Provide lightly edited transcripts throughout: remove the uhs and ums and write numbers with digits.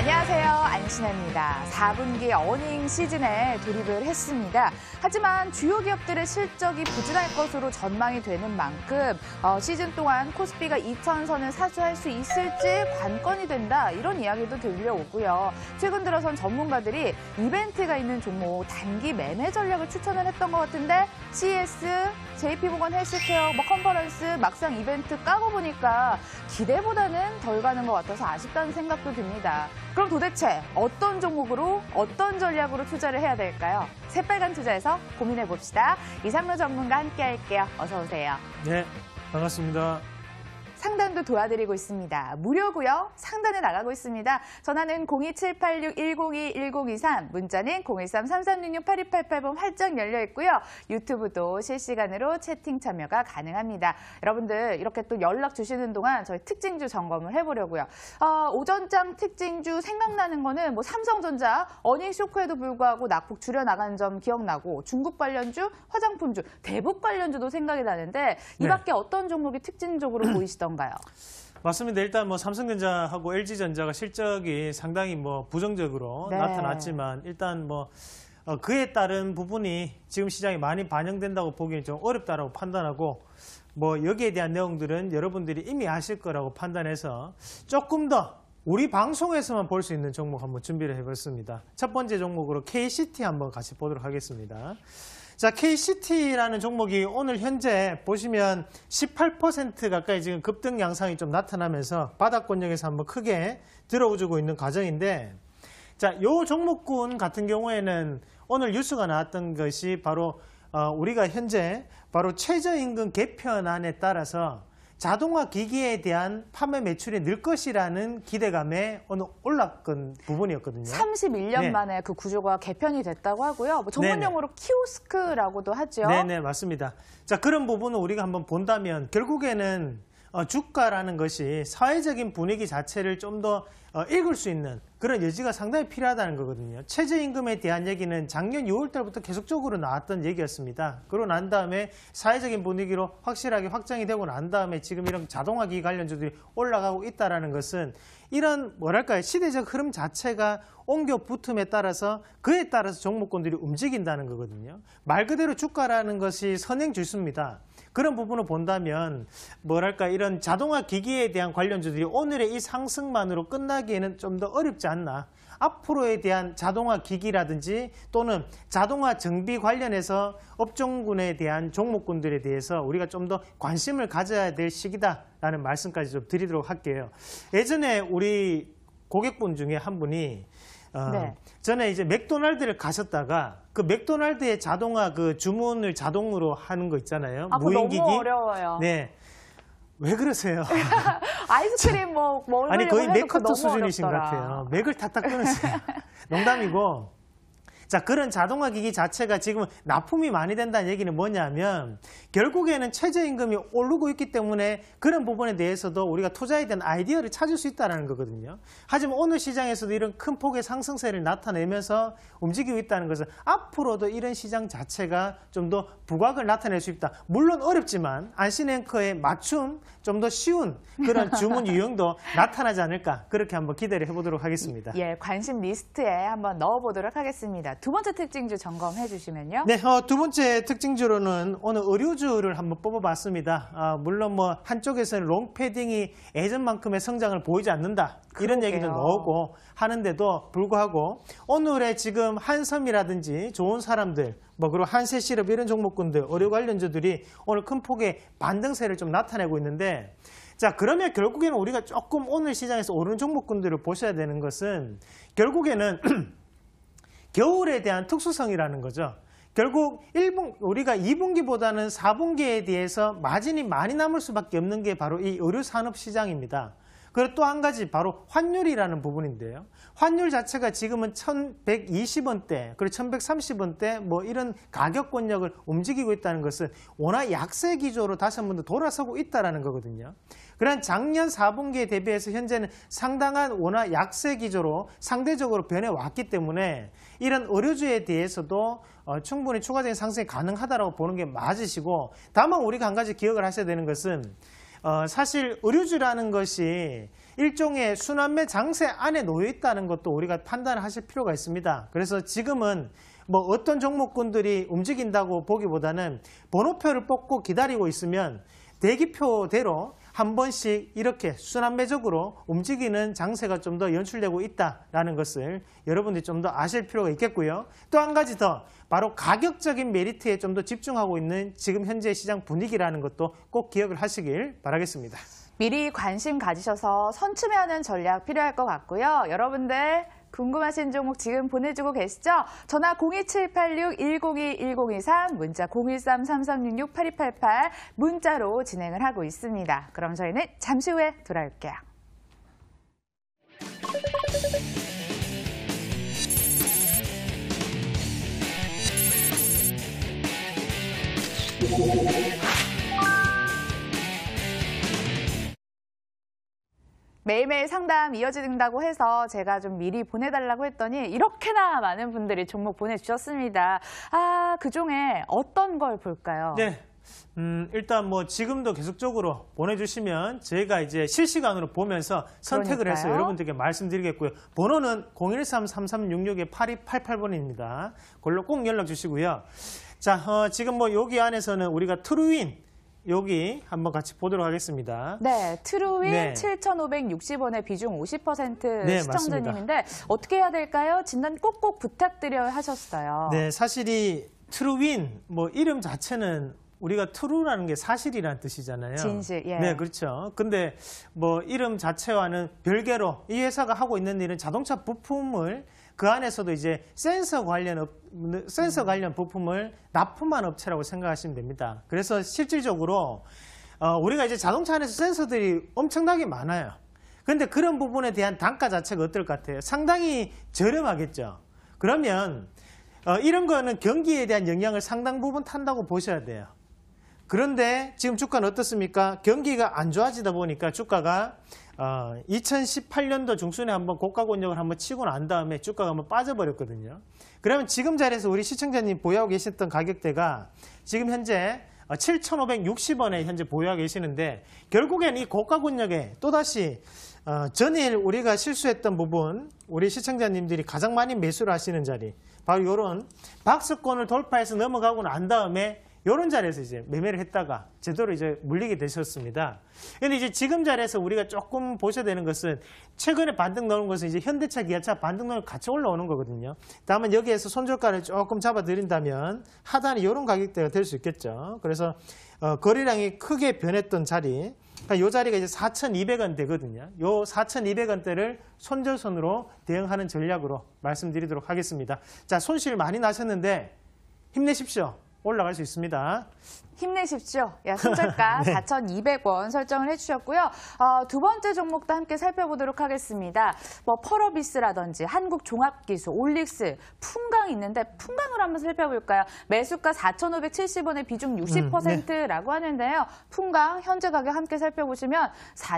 안녕하세요. 안신혜입니다. 4분기 어닝 시즌에 돌입을 했습니다. 하지만 주요 기업들의 실적이 부진할 것으로 전망이 되는 만큼 시즌 동안 코스피가 2,000선을 사수할 수 있을지 관건이 된다. 이런 이야기도 들려오고요. 최근 들어선 전문가들이 이벤트가 있는 종목 단기 매매 전략을 추천을 했던 것 같은데 CES, JP모건 헬스케어, 컨퍼런스 막상 이벤트 까고 보니까 기대보다는 덜 가는 것 같아서 아쉽다는 생각도 듭니다. 그럼 도대체 어떤 종목으로 어떤 전략으로 투자를 해야 될까요? 새빨간 투자에서 고민해봅시다. 이상로 전문가 함께 할게요. 어서 오세요. 네, 반갑습니다. 상담도 도와드리고 있습니다. 무료고요. 상담에 나가고 있습니다. 전화는 02786-102-1023, 문자는 013-3366-8288번 활짝 열려 있고요. 유튜브도 실시간으로 채팅 참여가 가능합니다. 여러분들 이렇게 또 연락 주시는 동안 저희 특징주 점검을 해보려고요. 오전장 특징주 생각나는 거는 뭐 삼성전자 어닝 쇼크에도 불구하고 낙폭 줄여나간 점 기억나고 중국 관련주, 화장품주, 대북 관련주도 생각이 나는데 이 밖에 어떤 종목이 특징적으로 보이시던가요? 맞습니다. 일단 뭐 삼성전자하고 LG전자가 실적이 상당히 뭐 부정적으로 나타났지만 일단 뭐 그에 따른 부분이 지금 시장에 많이 반영된다고 보기엔 좀 어렵다라고 판단하고 뭐 여기에 대한 내용들은 여러분들이 이미 아실 거라고 판단해서 조금 더 우리 방송에서만 볼 수 있는 종목 한번 준비를 해봤습니다. 첫 번째 종목으로 KCT 한번 같이 보도록 하겠습니다. 자, KCT라는 종목이 오늘 현재 보시면 18% 가까이 지금 급등 양상이 좀 나타나면서 바닥권역에서 한번 크게 들어오고 있는 과정인데, 자, 요 종목군 같은 경우에는 오늘 뉴스가 나왔던 것이 바로 우리가 현재 바로 최저임금 개편안에 따라서 자동화 기기에 대한 판매 매출이 늘 것이라는 기대감에 오늘 올랐던 부분이었거든요. 31년 만에 그 구조가 개편이 됐다고 하고요. 뭐 전문 용어로 키오스크라고도 하죠. 네네, 맞습니다. 자, 그런 부분을 우리가 한번 본다면 결국에는 주가라는 것이 사회적인 분위기 자체를 좀 더 읽을 수 있는 그런 여지가 상당히 필요하다는 거거든요. 최저임금에 대한 얘기는 작년 6월 달부터 계속적으로 나왔던 얘기였습니다. 그러고 난 다음에 사회적인 분위기로 확실하게 확정이 되고 난 다음에 지금 이런 자동화기기 관련주들이 올라가고 있다는 것은 이런 뭐랄까요, 시대적 흐름 자체가 옮겨 붙음에 따라서 그에 따라서 종목군들이 움직인다는 거거든요. 말 그대로 주가라는 것이 선행 지수입니다. 그런 부분을 본다면 뭐랄까 이런 자동화 기기에 대한 관련주들이 오늘의 이 상승만으로 끝나기에는 좀 더 어렵지 않나. 앞으로에 대한 자동화 기기라든지 또는 자동화 정비 관련해서 업종군에 대한 종목군들에 대해서 우리가 좀 더 관심을 가져야 될 시기다라는 말씀까지 좀 드리도록 할게요. 예전에 우리 고객분 중에 한 분이 전에 이제 맥도날드를 가셨다가 그 맥도날드의 자동화 그 주문을 자동으로 하는 거 있잖아요. 무인기기. 너무 어려워요. 네. 왜 그러세요? 아이스크림 뭐 아니 거의 맥커터 너무 수준이신 것 같아요. 맥을 탁탁 끊으세요. 농담이고. 자, 그런 자동화 기기 자체가 지금 납품이 많이 된다는 얘기는 뭐냐면 결국에는 최저임금이 오르고 있기 때문에 그런 부분에 대해서도 우리가 투자에 대한 아이디어를 찾을 수 있다는 거거든요. 하지만 오늘 시장에서도 이런 큰 폭의 상승세를 나타내면서 움직이고 있다는 것은 앞으로도 이런 시장 자체가 좀 더 부각을 나타낼 수 있다. 물론 어렵지만 안신앵커에 맞춤 좀 더 쉬운 그런 주문 유형도 나타나지 않을까, 그렇게 한번 기대를 해보도록 하겠습니다. 예, 관심 리스트에 한번 넣어보도록 하겠습니다. 두 번째 특징주 점검해 주시면요. 네, 두 번째 특징주로는 오늘 의류주를 한번 뽑아봤습니다. 물론 뭐 한쪽에서는 롱패딩이 예전만큼의 성장을 보이지 않는다, 이런 얘기도 나오고 하는데도 불구하고 오늘의 지금 한섬이라든지 좋은 사람들, 뭐 그리고 한세시럽 이런 종목군들, 의류 관련주들이 오늘 큰 폭의 반등세를 좀 나타내고 있는데, 자, 그러면 결국에는 우리가 조금 오늘 시장에서 오르는 종목군들을 보셔야 되는 것은 결국에는 겨울에 대한 특수성이라는 거죠. 결국 우리가 2분기보다는 4분기에 대해서 마진이 많이 남을 수밖에 없는 게 바로 이 의류 산업 시장입니다. 그리고 또 한 가지 바로 환율이라는 부분인데요. 환율 자체가 지금은 1120원대, 그리고 1130원대 뭐 이런 가격권력을 움직이고 있다는 것은 워낙 약세 기조로 다시 한 번 더 돌아서고 있다는 거거든요. 그런 작년 4분기에 대비해서 현재는 상당한 워낙 약세 기조로 상대적으로 변해왔기 때문에 이런 의료주에 대해서도 충분히 추가적인 상승이 가능하다고 보는 게 맞으시고, 다만 우리가 한 가지 기억을 하셔야 되는 것은 사실 의류주라는 것이 일종의 순환매 장세 안에 놓여 있다는 것도 우리가 판단하실 필요가 있습니다. 그래서 지금은 뭐 어떤 종목군들이 움직인다고 보기보다는 번호표를 뽑고 기다리고 있으면 대기표대로 한 번씩 이렇게 순환매적으로 움직이는 장세가 좀 더 연출되고 있다는 것을 여러분들이 좀 더 아실 필요가 있겠고요. 또 한 가지 더 바로 가격적인 메리트에 좀 더 집중하고 있는 지금 현재 시장 분위기라는 것도 꼭 기억을 하시길 바라겠습니다. 미리 관심 가지셔서 선춤하는 전략 필요할 것 같고요. 여러분들 궁금하신 종목 지금 보내주고 계시죠? 전화 02786-1021-1023, 문자 013-3366-8288 문자로 진행을 하고 있습니다. 그럼 저희는 잠시 후에 돌아올게요. 매일매일 상담 이어진다고 해서 제가 좀 미리 보내달라고 했더니 이렇게나 많은 분들이 종목 보내주셨습니다. 그중에 어떤 걸 볼까요? 네. 일단 뭐 지금도 계속적으로 보내주시면 저희가 이제 실시간으로 보면서 선택을 해서 여러분들께 말씀드리겠고요. 번호는 013-3366-8288번입니다. 그걸로 꼭 연락 주시고요. 자, 지금 뭐 여기 안에서는 우리가 트루윈 여기 한번 같이 보도록 하겠습니다. 네, 트루윈 네. 7,560원에 비중 50% 네, 시청자님인데 맞습니다. 어떻게 해야 될까요? 진단 꼭꼭 부탁드려야 하셨어요. 네, 사실 이 트루윈 뭐 이름 자체는 우리가 트루라는 게 사실이라는 뜻이잖아요. 진실, 예. 네, 그렇죠. 근데 뭐 이름 자체와는 별개로 이 회사가 하고 있는 일은 자동차 부품을 그 안에서도 이제 센서 관련 부품을 납품한 업체라고 생각하시면 됩니다. 그래서 실질적으로 우리가 이제 자동차 안에서 센서들이 엄청나게 많아요. 근데 그런 부분에 대한 단가 자체가 어떨 것 같아요? 상당히 저렴하겠죠. 그러면 이런 거는 경기에 대한 영향을 상당 부분 탄다고 보셔야 돼요. 그런데 지금 주가는 어떻습니까? 경기가 안 좋아지다 보니까 주가가 2018년도 중순에 한번 고가 권역을 한번 치고 난 다음에 주가가 한번 빠져버렸거든요. 그러면 지금 자리에서 우리 시청자님 보유하고 계셨던 가격대가 지금 현재 7,560원에 현재 보유하고 계시는데 결국엔 이 고가 권역에 또다시 전일 우리가 실수했던 부분 우리 시청자님들이 가장 많이 매수를 하시는 자리 바로 이런 박스권을 돌파해서 넘어가고 난 다음에 이런 자리에서 이제 매매를 했다가 제대로 이제 물리게 되셨습니다. 그런데 이제 지금 자리에서 우리가 조금 보셔야 되는 것은 최근에 반등 나오는 것은 이제 현대차, 기아차 반등 나오는 같이 올라오는 거거든요. 다만 여기에서 손절가를 조금 잡아드린다면 하단이 이런 가격대가 될 수 있겠죠. 그래서 거래량이 크게 변했던 자리, 그러니까 이 자리가 이제 4,200원 되거든요. 이 4,200원대를 손절선으로 대응하는 전략으로 말씀드리도록 하겠습니다. 자, 손실 많이 나셨는데 힘내십시오. 올라갈 수 있습니다. 힘내십시오. 손절가 네. 4,200원 설정을 해주셨고요. 두 번째 종목도 함께 살펴보도록 하겠습니다. 펄어비스라든지 한국종합기술, 올릭스, 풍강 있는데 풍강을 한번 살펴볼까요? 매수가 4,570원에 비중 60%라고 하는데요. 풍강 현재 가격 함께 살펴보시면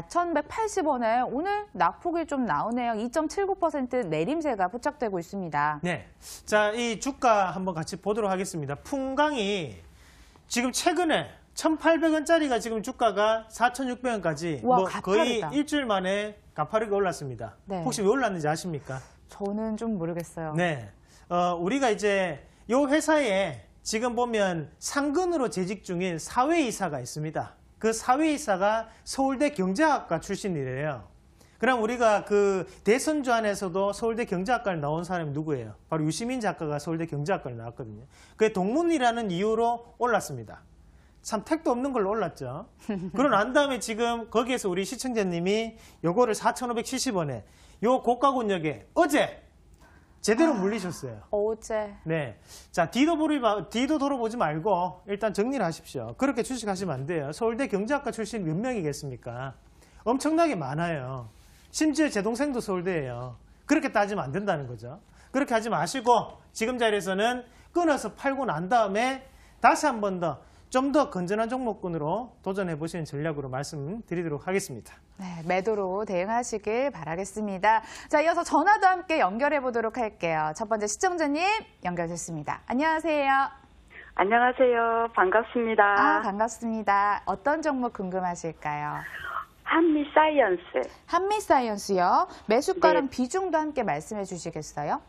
4,180원에 오늘 낙폭이 좀 나오네요. 2.79% 내림세가 포착되고 있습니다. 네. 자, 이 주가 한번 같이 보도록 하겠습니다. 풍강이 지금 최근에 1,800원짜리가 지금 주가가 4,600원까지 거의 일주일 만에 가파르게 올랐습니다. 네. 혹시 왜 올랐는지 아십니까? 저는 좀 모르겠어요. 네. 우리가 이제 이 회사에 지금 보면 상근으로 재직 중인 사회이사가 있습니다. 그 사회이사가 서울대 경제학과 출신이래요. 그럼 우리가 그 대선주 안에서도 서울대 경제학과를 나온 사람이 누구예요? 바로 유시민 작가가 서울대 경제학과를 나왔거든요. 그게 동문이라는 이유로 올랐습니다. 참 택도 없는 걸로 올랐죠. 그러고 난 다음에 지금 거기에서 우리 시청자님이 요거를 4,570원에 요 고가 권역에 어제 제대로 물리셨어요. 어제. 네. 자, 뒤도 돌아보지 말고 일단 정리를 하십시오. 그렇게 주식하시면 안 돼요. 서울대 경제학과 출신 몇 명이겠습니까? 엄청나게 많아요. 심지어 제 동생도 서울대예요. 그렇게 따지면 안 된다는 거죠. 그렇게 하지 마시고 지금 자리에서는 끊어서 팔고 난 다음에 다시 한 번 더 좀 더 건전한 종목군으로 도전해 보시는 전략으로 말씀드리도록 하겠습니다. 네, 매도로 대응하시길 바라겠습니다. 자, 이어서 전화도 함께 연결해 보도록 할게요. 첫 번째 시청자님 연결됐습니다. 안녕하세요. 안녕하세요. 반갑습니다. 아, 반갑습니다. 어떤 종목 궁금하실까요? 한미사이언스 한미사이언스요. 매수가랑 네. 비중도 함께 말씀해 주시겠어요?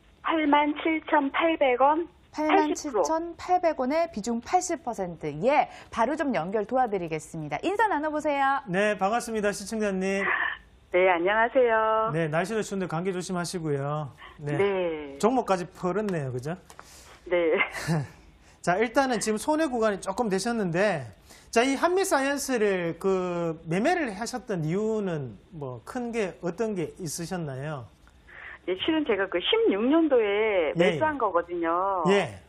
87,800원 87,800원에 비중 80%. 예, 바로 좀 연결 도와드리겠습니다. 인사 나눠보세요. 네, 반갑습니다. 시청자님. 네, 안녕하세요. 네, 날씨도 추운데 감기 조심하시고요. 네. 네. 종목까지 풀었네요. 그죠? 네. 자, 일단은 지금 손해 구간이 조금 되셨는데, 자, 이 한미사이언스를 매매를 하셨던 이유는 뭐 큰 게 어떤 게 있으셨나요? 예, 실은 제가 그 16년도에 매수한 거거든요. 예.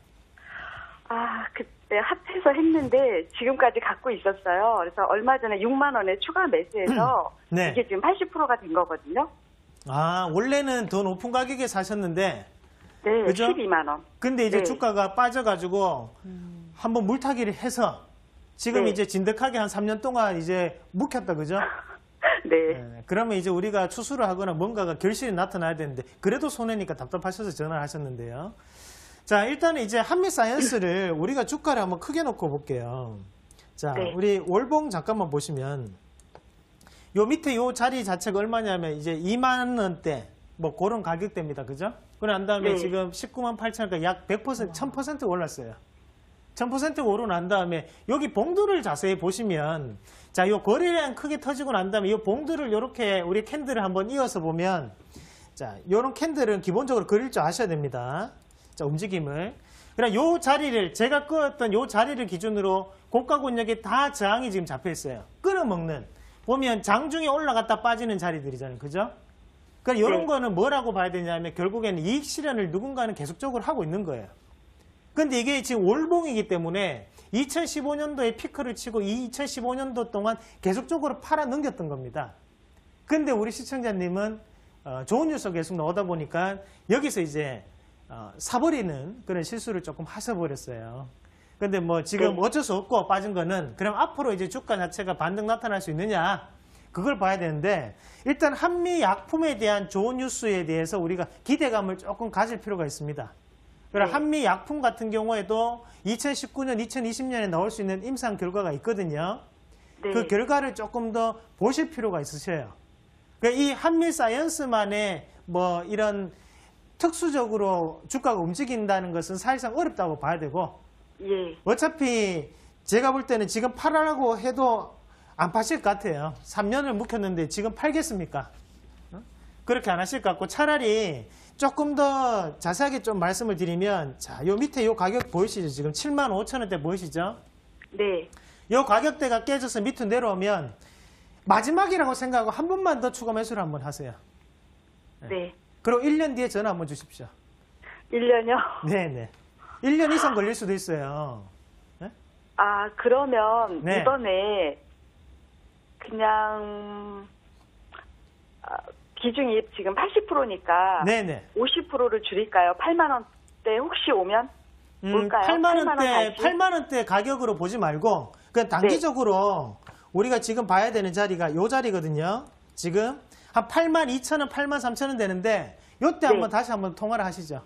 아, 그때 합해서 했는데 지금까지 갖고 있었어요. 그래서 얼마 전에 6만 원에 추가 매수해서 네. 이게 지금 80%가 된 거거든요. 아, 원래는 더 높은 가격에 사셨는데, 네, 그죠? 12만 원. 근데 이제 네. 주가가 빠져가지고 한번 물타기를 해서 지금 네. 이제 진득하게 한 3년 동안 이제 묵혔다, 그죠? 네. 네, 그러면 이제 우리가 추수를 하거나 뭔가가 결실이 나타나야 되는데 그래도 손해니까 답답하셔서 전화를 하셨는데요. 자, 일단은 이제 한미사이언스를 우리가 주가를 한번 크게 놓고 볼게요. 자, 네. 우리 월봉 잠깐만 보시면 요 밑에 요 자리 자체가 얼마냐면 이제 2만 원대 뭐 그런 가격대입니다. 그죠? 그리고 난 다음에 네. 지금 19만 8천원까지 약 100%, 1000% 올랐어요. 1000% 오르고 난 다음에 여기 봉두를 자세히 보시면 자, 요 거래량 크게 터지고 난 다음에 이 봉두를 이렇게 우리 캔들을 한번 이어서 보면 자, 요런 캔들은 기본적으로 그릴 줄 아셔야 됩니다. 자, 움직임을. 그럼 요 자리를 제가 끄었던 요 자리를 기준으로 고가 권역에 다 저항이 지금 잡혀 있어요. 끊어먹는. 보면 장중에 올라갔다 빠지는 자리들이잖아요. 그죠? 그러니까 이런 네. 거는 뭐라고 봐야 되냐면 결국에는 이익 실현을 누군가는 계속적으로 하고 있는 거예요. 근데 이게 지금 월봉이기 때문에 2015년도에 피크를 치고 이 2015년도 동안 계속적으로 팔아 넘겼던 겁니다. 근데 우리 시청자님은 좋은 뉴스가 계속 나오다 보니까 여기서 이제 사버리는 그런 실수를 조금 하셔버렸어요. 근데 뭐 지금 네. 어쩔 수 없고 빠진 거는 그럼 앞으로 이제 주가 자체가 반등 나타날 수 있느냐 그걸 봐야 되는데 일단 한미 약품에 대한 좋은 뉴스에 대해서 우리가 기대감을 조금 가질 필요가 있습니다. 그럼 네. 한미 약품 같은 경우에도 2019년, 2020년에 나올 수 있는 임상 결과가 있거든요. 네. 그 결과를 조금 더 보실 필요가 있으셔요. 그러니까 이 한미 사이언스만의 뭐 이런 특수적으로 주가가 움직인다는 것은 사실상 어렵다고 봐야 되고 예. 어차피 제가 볼 때는 지금 팔으라고 해도 안 파실 것 같아요. 3년을 묵혔는데 지금 팔겠습니까? 그렇게 안 하실 것 같고 차라리 조금 더 자세하게 좀 말씀을 드리면 자, 요 밑에 요 가격 보이시죠? 지금 75,000원대 보이시죠? 네. 요 가격대가 깨져서 밑으로 내려오면 마지막이라고 생각하고 한 번만 더 추가 매수를 한번 하세요. 네. 그리고 1년 뒤에 전화 한번 주십시오. 1년요? 네네. 1년 이상 걸릴 수도 있어요. 네? 아, 그러면 네. 이번에 그냥 비중이 지금 80%니까 네네. 50%를 줄일까요? 8만 원대 혹시 오면 볼까요? 8만 8만 원 원대, 다시? 8만 원대 가격으로 보지 말고 그냥 단기적으로 우리가 지금 봐야 되는 자리가 요 자리거든요. 지금 한 8만 2천 원, 8만 3천 원 되는데 요때 한번 다시 한번 통화를 하시죠.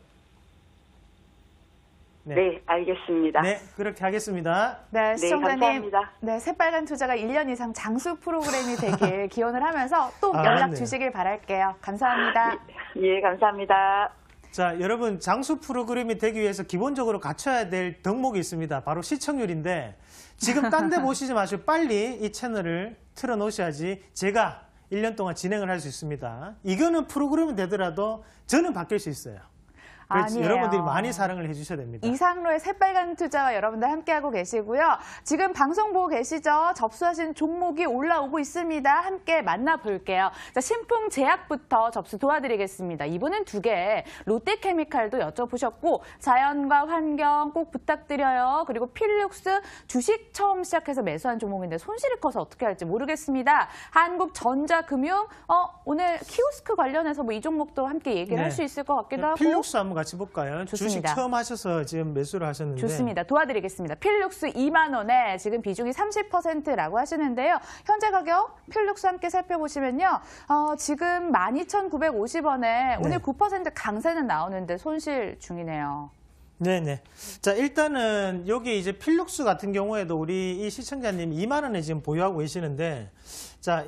네, 알겠습니다. 네, 그렇게 하겠습니다. 네, 시청자님. 감사합니다. 네, 새빨간 투자가 1년 이상 장수 프로그램이 되길 기원을 하면서 또 아, 연락 네. 주시길 바랄게요. 감사합니다. 예, 감사합니다. 자, 여러분 장수 프로그램이 되기 위해서 기본적으로 갖춰야 될 덕목이 있습니다. 바로 시청률인데 지금 딴 데 보시지 마시고 빨리 이 채널을 틀어놓으셔야지 제가 1년 동안 진행을 할 수 있습니다. 이거는 프로그램이 되더라도 저는 바뀔 수 있어요. 그래서 아니에요. 여러분들이 많이 사랑을 해주셔야 됩니다. 이상로의 새빨간 투자와 여러분들 함께하고 계시고요. 지금 방송 보고 계시죠? 접수하신 종목이 올라오고 있습니다. 함께 만나볼게요. 자, 신풍제약부터 접수 도와드리겠습니다. 이번엔 2개. 롯데케미칼도 여쭤보셨고 자연과 환경 꼭 부탁드려요. 그리고 필룩스 주식 처음 시작해서 매수한 종목인데 손실이 커서 어떻게 할지 모르겠습니다. 한국전자금융 오늘 키오스크 관련해서 뭐 이 종목도 함께 얘기를 네. 할 수 있을 것 같기도 하고. 필룩스 한번 같이 볼까요? 좋습니다. 주식 처음 하셔서 지금 매수를 하셨는데. 좋습니다. 도와드리겠습니다. 필룩스 2만 원에 지금 비중이 30%라고 하시는데요. 현재 가격 필룩스 함께 살펴보시면요. 지금 12,950원에 오늘 9% 강세는 나오는데 손실 중이네요. 네네. 자, 일단은 여기 이제 필룩스 같은 경우에도 우리 이 시청자님 2만 원에 지금 보유하고 계시는데, 자,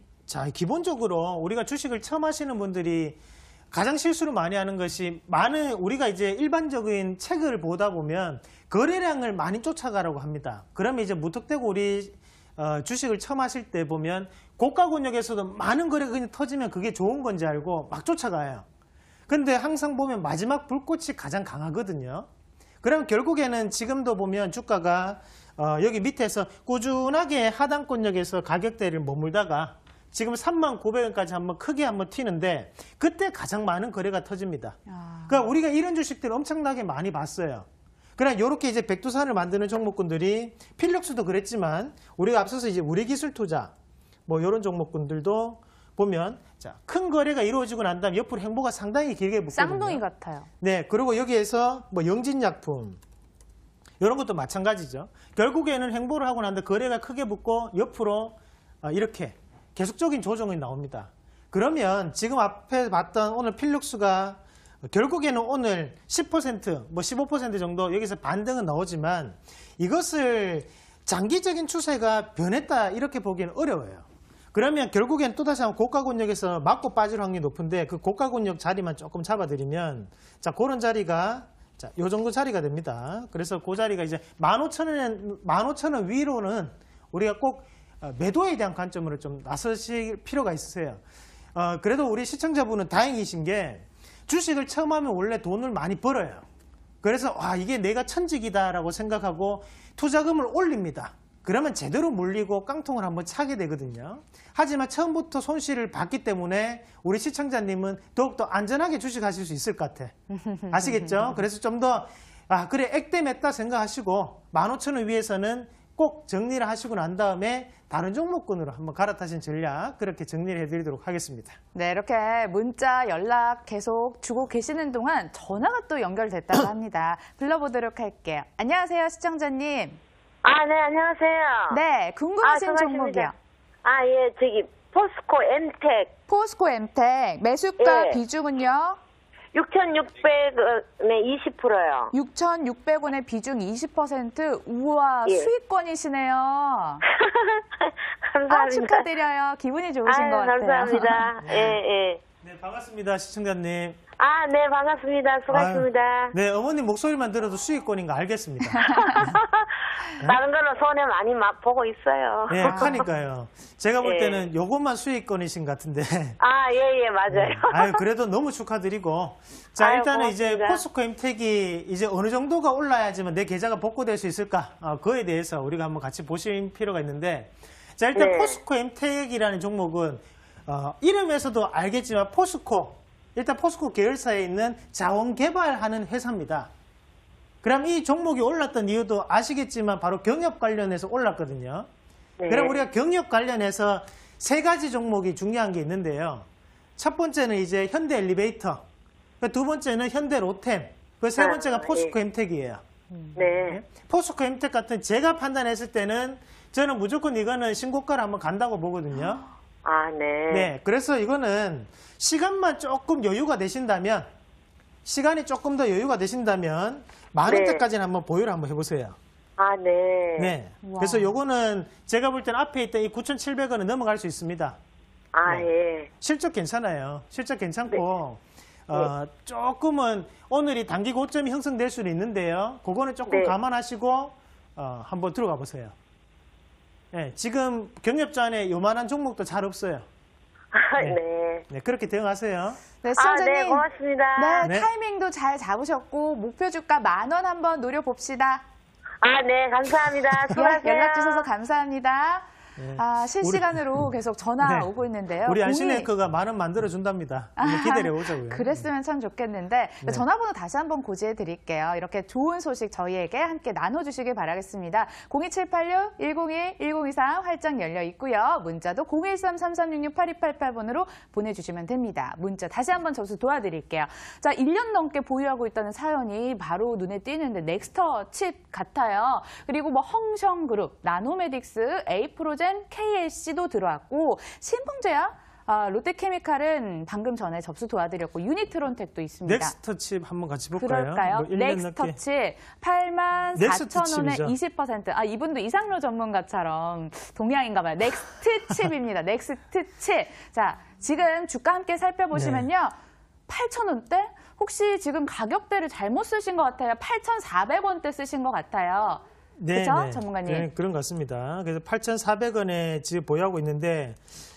기본적으로 우리가 주식을 처음 하시는 분들이 가장 실수를 많이 하는 것이 우리가 이제 일반적인 책을 보다 보면 거래량을 많이 쫓아가라고 합니다. 그러면 이제 무턱대고 우리 주식을 처음 하실 때 보면 고가 권역에서도 많은 거래가 그냥 터지면 그게 좋은 건지 알고 막 쫓아가요. 근데 항상 보면 마지막 불꽃이 가장 강하거든요. 그럼 결국에는 지금도 보면 주가가 여기 밑에서 꾸준하게 하단권역에서 가격대를 머물다가 지금 39,900원까지 크게 한번 튀는데 그때 가장 많은 거래가 터집니다. 그러니까 우리가 이런 주식들을 엄청나게 많이 봤어요. 그러나 이렇게 이제 백두산을 만드는 종목군들이 필룩스도 그랬지만 우리가 앞서서 이제 우리기술투자 뭐 이런 종목군들도 보면 자, 큰 거래가 이루어지고 난 다음 옆으로 행보가 상당히 길게 붙거든요. 쌍둥이 같아요. 네, 그리고 여기에서 뭐 영진약품 이런 것도 마찬가지죠. 결국에는 행보를 하고 난 다음 거래가 크게 붙고 옆으로 이렇게 계속적인 조정이 나옵니다. 그러면 지금 앞에 봤던 오늘 필룩스가 결국에는 오늘 10%, 뭐 15% 정도 여기서 반등은 나오지만 이것을 장기적인 추세가 변했다 이렇게 보기는 어려워요. 그러면 결국엔 또다시 한번 고가 권역에서 맞고 빠질 확률이 높은데 그 고가 권역 자리만 조금 잡아드리면 자, 그런 자리가 자, 요 정도 자리가 됩니다. 그래서 그 자리가 이제 15,000원 위로는 우리가 꼭 매도에 대한 관점으로 좀 나서실 필요가 있으세요. 그래도 우리 시청자분은 다행이신 게 주식을 처음 하면 원래 돈을 많이 벌어요. 그래서 이게 내가 천직이다라고 생각하고 투자금을 올립니다. 그러면 제대로 물리고 깡통을 한번 차게 되거든요. 하지만 처음부터 손실을 봤기 때문에 우리 시청자님은 더욱더 안전하게 주식하실 수 있을 것 같아. 아시겠죠? 그래서 좀 더 그래 액땜했다 생각하시고 15,000원 위에서는 꼭 정리를 하시고 난 다음에 다른 종목군으로 한번 갈아타신 전략 그렇게 정리를 해드리도록 하겠습니다. 네, 이렇게 문자 연락 계속 주고 계시는 동안 전화가 또 연결됐다고 합니다. 불러보도록 할게요. 안녕하세요, 시청자님. 네, 안녕하세요. 네, 궁금하신 종목이요. 예, 포스코 엠텍. 포스코 엠텍 매수가 예. 비중은요? 6,600원에 20%요. 6,600원의 비중 20%. 우와, 예. 수익권이시네요. 감사합니다. 축하드려요. 기분이 좋으신 것 같아요. 감사합니다. 예. 네, 반갑습니다, 시청자님. 네, 반갑습니다. 수고하셨습니다. 네, 어머님 목소리만 들어도 수익권인 거 알겠습니다. 다른 거는 손해 많이 보고 있어요. 네, 하니까요. 제가 볼 예. 때는 요것만 수익권이신 것 같은데. 예, 맞아요. 그래도 너무 축하드리고. 자, 일단은 이제 고맙습니다. 포스코 엠텍이 이제 어느 정도가 올라야지만 내 계좌가 복구될 수 있을까? 그거에 대해서 우리가 한번 같이 보실 필요가 있는데. 자, 일단 네. 포스코 엠텍이라는 종목은 이름에서도 알겠지만 일단 포스코 계열사에 있는 자원 개발하는 회사입니다. 그럼 이 종목이 올랐던 이유도 아시겠지만 바로 경협 관련해서 올랐거든요. 네. 그럼 우리가 경협 관련해서 세 가지 종목이 중요한 게 있는데요. 첫 번째는 이제 현대 엘리베이터, 두 번째는 현대 로템, 그 세 번째가 포스코 엠텍이에요. 네. 포스코 엠텍 같은 제가 판단했을 때는 저는 무조건 이거는 신고가를 한번 간다고 보거든요. 네. 네, 그래서 이거는 시간만 조금 여유가 되신다면, 시간이 조금 더 여유가 되신다면 10,000원대까지는 한번 보유를 한번 해보세요. 네. 네. 와. 그래서 요거는 제가 볼 때는 앞에 있던 이 9,700원은 넘어갈 수 있습니다. 예. 실적 괜찮아요. 실적 괜찮고, 조금은 오늘이 단기 고점이 형성될 수는 있는데요. 그거는 조금 네. 감안하시고, 한번 들어가 보세요. 네, 지금 경협주 안에 요만한 종목도 잘 없어요. 네. 네, 그렇게 대응하세요. 네, 시청자님. 네, 고맙습니다. 네, 네. 타이밍도 잘 잡으셨고 목표 주가 10,000원 한번 노려봅시다. 네, 감사합니다. 네, 수고하세요. 연락 주셔서 감사합니다. 네. 실시간으로 계속 전화 네. 오고 있는데요. 우리 02 안신앵커가 10,000원 만들어준답니다. 기다려 보자고요. 그랬으면 참 좋겠는데 네. 전화번호 다시 한번 고지해 드릴게요. 이렇게 좋은 소식 저희에게 함께 나눠주시길 바라겠습니다. 02786-101-1023 활짝 열려 있고요. 문자도 013-3366-8288번으로 보내주시면 됩니다. 문자 다시 한번 접수 도와드릴게요. 자, 1년 넘게 보유하고 있다는 사연이 바로 눈에 띄는데 넥스터 칩 같아요. 그리고 뭐 헝성그룹, 나노메딕스, 에이프로젠, KLC도 들어왔고 신풍제약 롯데케미칼은 방금 전에 접수 도와드렸고 유니트론텍도 있습니다. 넥스터칩 한번 같이 볼까요? 그럴까요? 뭐 1년 넥스터칩 84,000원에 20%. 이분도 이상로 전문가처럼 동양인가 봐요. 넥스트칩입니다. 넥스트칩. 자, 지금 주가 함께 살펴보시면요. 8,000원대? 혹시 지금 가격대를 잘못 쓰신 것 같아요. 8,400원대 쓰신 것 같아요. 네, 그렇죠, 네. 전문가님? 네, 그런 것 같습니다. 그래서 8,400원에 지금 보유하고 있는데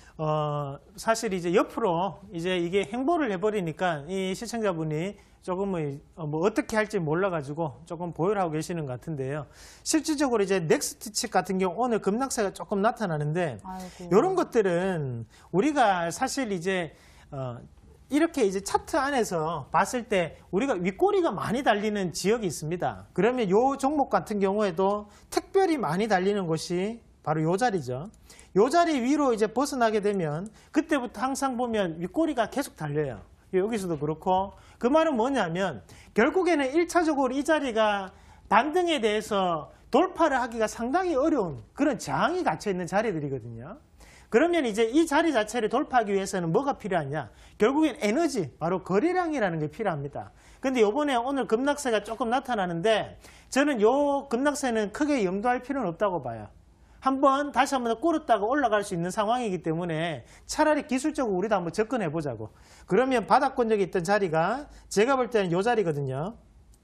사실 이제 옆으로 이제 이게 행보를 해버리니까 이 시청자분이 조금 뭐 어떻게 할지 몰라가지고 조금 보유를 하고 계시는 것 같은데요. 실질적으로 이제 넥스트칩 같은 경우 오늘 급락세가 조금 나타나는데 이런 것들은 우리가 사실 이제 이렇게 이제 차트 안에서 봤을 때 우리가 윗꼬리가 많이 달리는 지역이 있습니다. 그러면 요 종목 같은 경우에도 특별히 많이 달리는 곳이 바로 요 자리죠. 요 자리 위로 이제 벗어나게 되면 그때부터 항상 보면 윗꼬리가 계속 달려요. 여기서도 그렇고 그 말은 뭐냐면 결국에는 1차적으로 이 자리가 반등에 대해서 돌파를 하기가 상당히 어려운 그런 저항이 갇혀 있는 자리들이거든요. 그러면 이제 이 자리 자체를 돌파하기 위해서는 뭐가 필요하냐? 결국엔 에너지, 바로 거래량이라는 게 필요합니다. 근데 요번에 오늘 급락세가 조금 나타나는데 저는 요 급락세는 크게 염두할 필요는 없다고 봐요. 다시 한번 꿇었다가 올라갈 수 있는 상황이기 때문에 차라리 기술적으로 우리도 한번 접근해 보자고. 그러면 바닥권역에 있던 자리가 제가 볼 때는 요 자리거든요.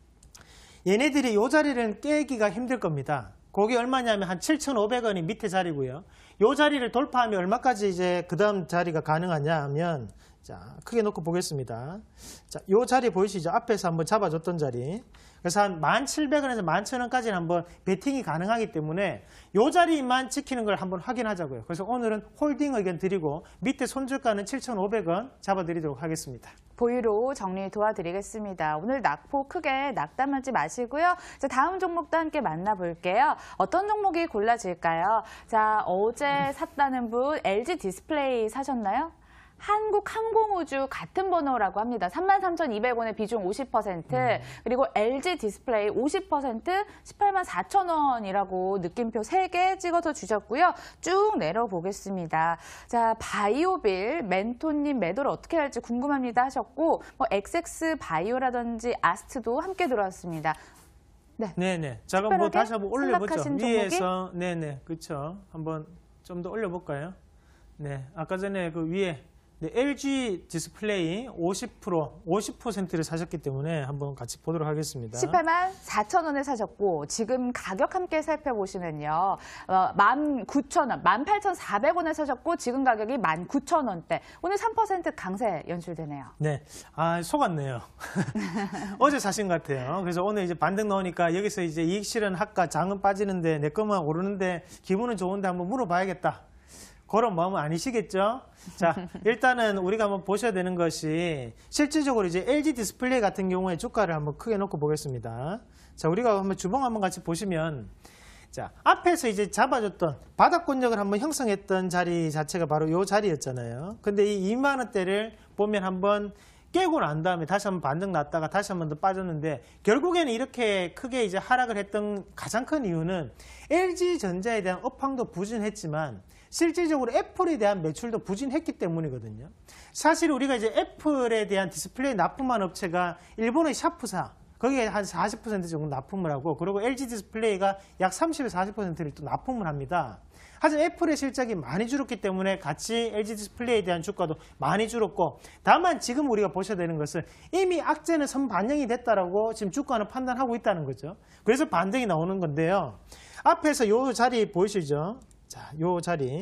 얘네들이 요 자리는 깨기가 힘들 겁니다. 그게 얼마냐면 한 7,500원이 밑에 자리고요. 요 자리를 돌파하면 얼마까지 이제 그 다음 자리가 가능하냐 하면 자, 크게 놓고 보겠습니다. 자, 요 자리 보이시죠? 앞에서 한번 잡아줬던 자리. 그래서 한 1,700원에서 11,000원까지는 한번 베팅이 가능하기 때문에 요 자리만 지키는 걸 한번 확인하자고요. 그래서 오늘은 홀딩 의견 드리고 밑에 손절가는 7,500원 잡아드리도록 하겠습니다. 보유로 정리 도와드리겠습니다. 오늘 낙폭 크게 낙담하지 마시고요. 자, 다음 종목도 함께 만나볼게요. 어떤 종목이 골라질까요? 자, 어제 샀다는 분 LG 디스플레이 사셨나요? 한국항공우주 같은 번호라고 합니다. 33,200원의 비중 50%, 그리고 LG 디스플레이 50%, 184,000원이라고 느낌표 3개 찍어서 주셨고요. 쭉 내려보겠습니다. 자, 바이오빌, 멘토님 매도를 어떻게 할지 궁금합니다 하셨고, 뭐 XX 바이오라든지 아스트도 함께 들어왔습니다. 네. 네네. 자, 그럼 뭐 다시 한번 올려보죠. 위에서. 네네. 그렇죠. 한번 좀 더 올려볼까요? 네. 아까 전에 그 위에 네, LG 디스플레이 50%를 사셨기 때문에 한번 같이 보도록 하겠습니다. 184,000원에 사셨고 지금 가격 함께 살펴보시면요. 19,000원, 18,400원에 사셨고 지금 가격이 19,000원대. 오늘 3% 강세 연출되네요. 네, 속았네요. 어제 사신 것 같아요. 그래서 오늘 이제 반등 나오니까 여기서 이제 이익 실현할까 장은 빠지는데 내 것만 오르는데 기분은 좋은데 한번 물어봐야겠다. 그런 마음은 아니시겠죠? 자, 일단은 우리가 한번 보셔야 되는 것이 실질적으로 이제 LG 디스플레이 같은 경우에 주가를 한번 크게 놓고 보겠습니다. 자, 우리가 한번 주봉 한번 같이 보시면 자, 앞에서 이제 잡아줬던 바닥권역을 한번 형성했던 자리 자체가 바로 이 자리였잖아요. 근데 이 2만 원대를 보면 한번 깨고 난 다음에 다시 한번 반등 났다가 다시 한번 더 빠졌는데 결국에는 이렇게 크게 이제 하락을 했던 가장 큰 이유는 LG전자에 대한 업황도 부진했지만 실질적으로 애플에 대한 매출도 부진했기 때문이거든요. 사실 우리가 이제 애플에 대한 디스플레이 납품한 업체가 일본의 샤프사, 거기에 한 40% 정도 납품을 하고, 그리고 LG 디스플레이가 약 30에서 40%를 또 납품을 합니다. 하지만 애플의 실적이 많이 줄었기 때문에 같이 LG 디스플레이에 대한 주가도 많이 줄었고, 다만 지금 우리가 보셔야 되는 것은 이미 악재는 선반영이 됐다라고 지금 주가는 판단하고 있다는 거죠. 그래서 반등이 나오는 건데요. 앞에서 이 자리 보이시죠? 자, 요 자리.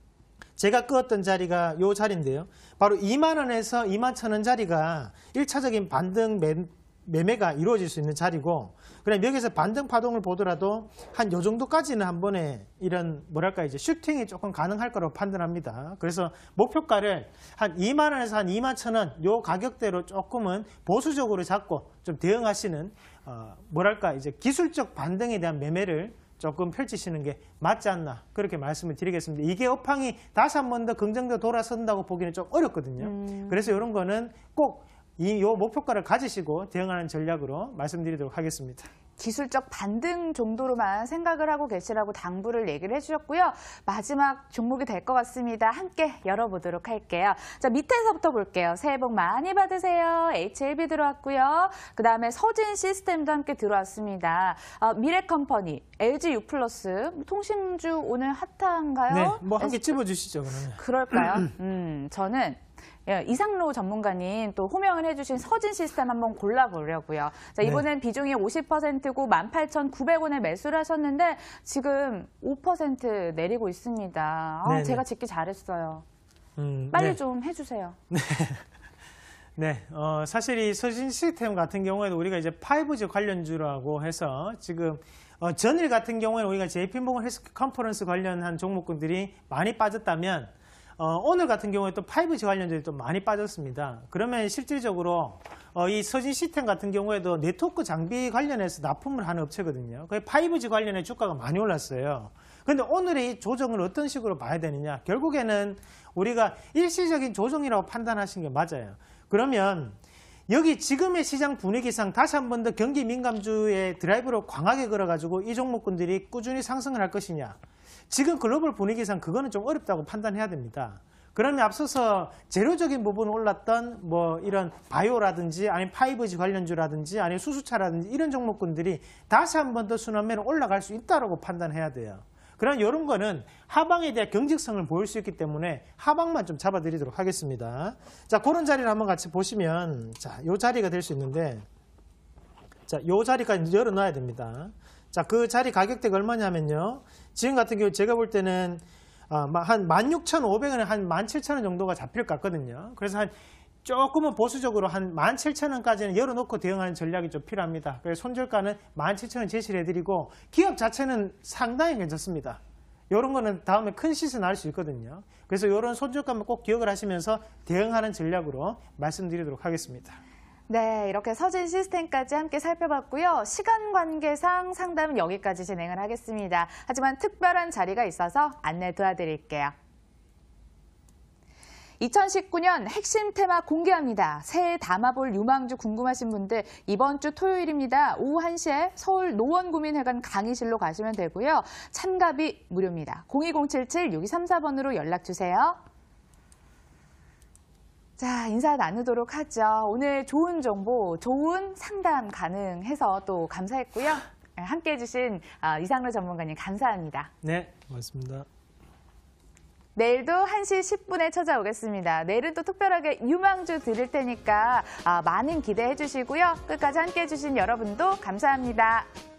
제가 끄었던 자리가 요 자리인데요. 바로 2만 원에서 2만 1,000원 자리가 1차적인 반등 매매가 이루어질 수 있는 자리고, 그럼 여기서 반등 파동을 보더라도 한 요 정도까지는 한 번에 이런 뭐랄까 이제 슈팅이 조금 가능할 거라고 판단합니다. 그래서 목표가를 한 2만 원에서 한 2만 1,000원 요 가격대로 조금은 보수적으로 잡고 좀 대응하시는 뭐랄까 이제 기술적 반등에 대한 매매를 조금 펼치시는 게 맞지 않나 그렇게 말씀을 드리겠습니다. 이게 업황이 다시 한 번 더 긍정적으로 돌아선다고 보기는 좀 어렵거든요. 그래서 이런 거는 꼭 요 목표가를 가지시고 대응하는 전략으로 말씀드리도록 하겠습니다. 기술적 반등 정도로만 생각을 하고 계시라고 당부를 얘기를 해주셨고요. 마지막 종목이 될 것 같습니다. 함께 열어보도록 할게요. 자, 밑에서부터 볼게요. 새해 복 많이 받으세요. HLB 들어왔고요. 그다음에 서진 시스템도 함께 들어왔습니다. 미래컴퍼니, LG U+, 통신주 오늘 핫한가요? 네, 뭐 한 개 찝어주시죠, 그러면. 그럴까요? 저는 이상로 전문가님 또 호명을 해주신 서진 시스템 한번 골라보려고요. 자, 이번엔 네. 비중이 50%고 18,900원에 매수를 하셨는데 지금 5% 내리고 있습니다. 네네. 제가 짓기 잘했어요. 빨리 네. 좀 해주세요. 네, 사실 이 서진 시스템 같은 경우에도 우리가 이제 5G 관련주라고 해서 지금 전일 같은 경우에는 우리가 JP모건 헬스 컨퍼런스 관련한 종목군들이 많이 빠졌다면 오늘 같은 경우에 또 5G 관련주들이 또 많이 빠졌습니다. 그러면 실질적으로 이 서진 시스템 같은 경우에도 네트워크 장비 관련해서 납품을 하는 업체거든요. 거의 5G 관련해 주가가 많이 올랐어요. 그런데 오늘의 이 조정을 어떤 식으로 봐야 되느냐? 결국에는 우리가 일시적인 조정이라고 판단하시는 게 맞아요. 그러면 여기 지금의 시장 분위기상 다시 한 번 더 경기 민감주의 드라이브로 강하게 걸어가지고 이 종목군들이 꾸준히 상승을 할 것이냐? 지금 글로벌 분위기상 그거는 좀 어렵다고 판단해야 됩니다. 그러면 앞서서 재료적인 부분 올랐던 뭐 이런 바이오라든지 아니면 5G 관련주라든지 아니면 수수차라든지 이런 종목군들이 다시 한 번 더 순환매로 올라갈 수 있다고 판단해야 돼요. 그럼 이런 거는 하방에 대한 경직성을 보일 수 있기 때문에 하방만 좀 잡아드리도록 하겠습니다. 자, 그런 자리를 한번 같이 보시면, 자, 요 자리가 될 수 있는데, 자, 요 자리까지 열어놔야 됩니다. 자, 그 자리 가격대가 얼마냐면요. 지금 같은 경우 제가 볼 때는 한 16,500원에 한 17,000원 정도가 잡힐 것 같거든요. 그래서 한 조금은 보수적으로 한 17,000원까지는 열어놓고 대응하는 전략이 좀 필요합니다. 그래서 손절가는 17,000원 제시를 해드리고 기업 자체는 상당히 괜찮습니다. 이런 거는 다음에 큰 시세 나올 수 있거든요. 그래서 이런 손절가만 꼭 기억을 하시면서 대응하는 전략으로 말씀드리도록 하겠습니다. 네, 이렇게 서진 시스템까지 함께 살펴봤고요. 시간 관계상 상담은 여기까지 진행을 하겠습니다. 하지만 특별한 자리가 있어서 안내 도와드릴게요. 2019년 핵심 테마 공개합니다. 새해 담아볼 유망주 궁금하신 분들 이번 주 토요일입니다. 오후 1시에 서울 노원구민회관 강의실로 가시면 되고요. 참가비 무료입니다. 02077-6234번으로 연락주세요. 자, 인사 나누도록 하죠. 오늘 좋은 정보, 좋은 상담 가능해서 또 감사했고요. 함께해 주신 이상로 전문가님 감사합니다. 네, 고맙습니다. 내일도 1시 10분에 찾아오겠습니다. 내일은 또 특별하게 유망주 드릴 테니까 많은 기대해 주시고요. 끝까지 함께해 주신 여러분도 감사합니다.